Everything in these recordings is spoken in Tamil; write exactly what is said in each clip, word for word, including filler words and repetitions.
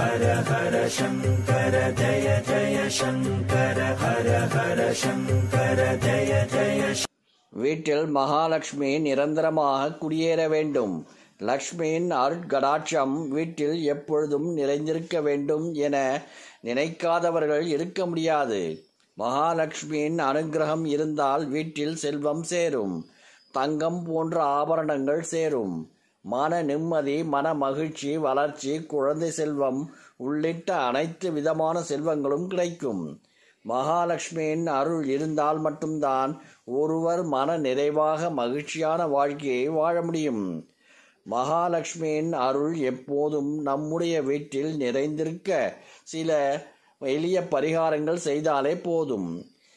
ஹர ஹர சங்கர ஜய ஜய சங்கர ஹர ஹர சங்கர ஜய ஜய. வீட்டில் மகாலட்சுமி நிரந்தரமாக குடியேற வேண்டும். லக்ஷ்மியின் அருட்கடாட்சம் வீட்டில் எப்பொழுதும் நிறைந்திருக்க வேண்டும் என நினைக்காதவர்கள் இருக்க முடியாது. மகாலட்சுமியின் அனுகிரகம் இருந்தால் வீட்டில் செல்வம் சேரும், தங்கம் போன்ற ஆபரணங்கள் சேரும், மன நிம்மதி, மன மகிழ்ச்சி, வளர்ச்சி, குழந்தை செல்வம் உள்ளிட்ட அனைத்து விதமான செல்வங்களும் கிடைக்கும். மகாலட்சுமியின் அருள் இருந்தால் மட்டும்தான் ஒருவர் மன நிறைவாக மகிழ்ச்சியான வாழ்க்கையை வாழ முடியும். மகாலட்சுமியின் அருள் எப்போதும் நம்முடைய வீட்டில் நிறைந்திருக்க சில எளிய பரிகாரங்கள் செய்தாலே போதும்.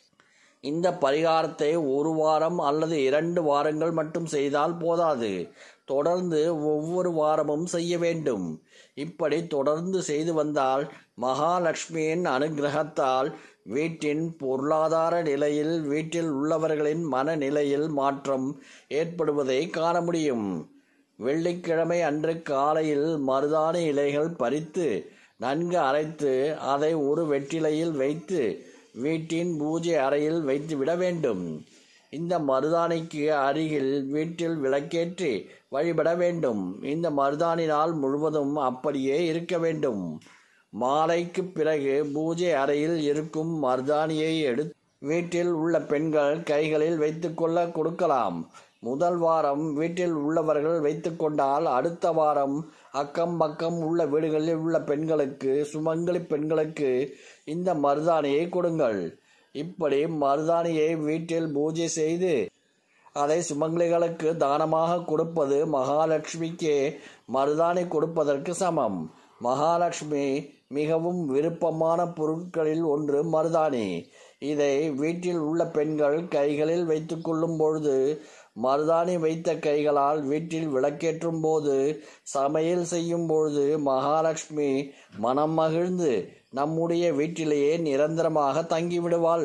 இந்த பரிகாரத்தை ஒரு வாரம் அல்லது இரண்டு வாரங்கள் மட்டும் செய்தால் போதாது, தொடர்ந்து ஒவ்வொரு வாரமும் செய்ய வேண்டும். இப்படி தொடர்ந்து செய்து வந்தால் மகாலட்சுமியின் அனுகிரகத்தால் வீட்டின் பொருளாதார நிலையில், வீட்டில் உள்ளவர்களின் மனநிலையில் மாற்றம் ஏற்படுவதை காண முடியும். வெள்ளிக்கிழமை அன்று காலையில் மருதாணி இலைகள் பறித்து நன்கு அரைத்து அதை ஒரு வெற்றிலையில் வைத்து வீட்டின் பூஜை அறையில் வைத்து விட வேண்டும். இந்த மருதாணிக்கு அருகில் வீட்டில் விளக்கேற்றி வழிபட வேண்டும். இந்த மருதாணி நாள் முழுவதும் அப்படியே இருக்க வேண்டும். மாலைக்கு பிறகு பூஜை அறையில் இருக்கும் மருதாணியை எடுத்து வீட்டில் உள்ள பெண்கள் கைகளில் வைத்து கொள்ள கொடுக்கலாம். முதல் வாரம் வீட்டில் உள்ளவர்கள் வைத்து கொண்டால் அடுத்த வாரம் அக்கம் பக்கம் உள்ள வீடுகளில் உள்ள பெண்களுக்கு, சுமங்கலி பெண்களுக்கு இந்த மருதாணியை கொடுங்கள். இப்படி மருதாணியை வீட்டில் பூஜை செய்து அதை சுமங்கலிகளுக்கு தானமாக கொடுப்பது மகாலட்சுமிக்கு மருதாணி கொடுப்பதற்கு சமம். மகாலட்சுமி மிகவும் விருப்பமான பொருட்களில் ஒன்று மருதாணி. இதை வீட்டில் உள்ள பெண்கள் கைகளில் வைத்து கொள்ளும் பொழுது, மருதாணி வைத்த கைகளால் வீட்டில் விளக்கேற்றும் போது, சமையல் செய்யும் பொழுது மகாலட்சுமி மனம் மகிழ்ந்து நம்முடைய வீட்டிலேயே நிரந்தரமாக தங்கிவிடுவாள்.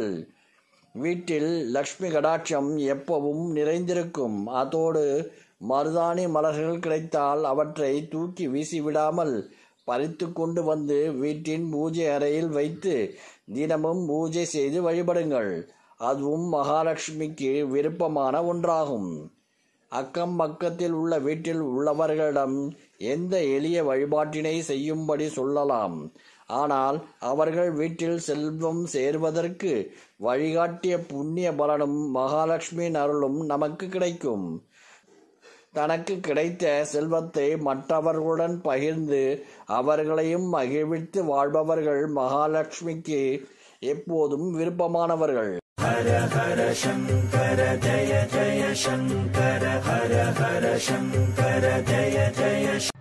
வீட்டில் லக்ஷ்மி கடாட்சம் எப்பவும் நிறைந்திருக்கும். அதோடு மருதாணி மலர்கள் கிடைத்தால் அவற்றை தூக்கி வீசிவிடாமல் பறித்து கொண்டு வந்து வீட்டின் பூஜை அறையில் வைத்து தினமும் பூஜை செய்து வழிபடுங்கள். அதுவும் மகாலட்சுமிக்கு விருப்பமான ஒன்றாகும். அக்கம் பக்கத்தில் உள்ள வீட்டில் உள்ளவர்களிடம் எந்த எளிய வழிபாட்டினை செய்யும்படி சொல்லலாம். ஆனால் அவர்கள் வீட்டில் செல்வம் சேர்வதற்கு வழிகாட்டிய புண்ணிய பலனும் மகாலட்சுமியின் அருளும் நமக்கு கிடைக்கும். தனக்கு கிடைத்த செல்வத்தை மற்றவர்களுடன் பகிர்ந்து அவர்களையும் மகிழ்வித்து வாழ்பவர்கள் மகாலட்சுமிக்கு எப்போதும் விருப்பமானவர்கள். ஹர ஹர சங்கர ஜய ஜய சங்கர ஹர ஹர சங்கர ஜய ஜய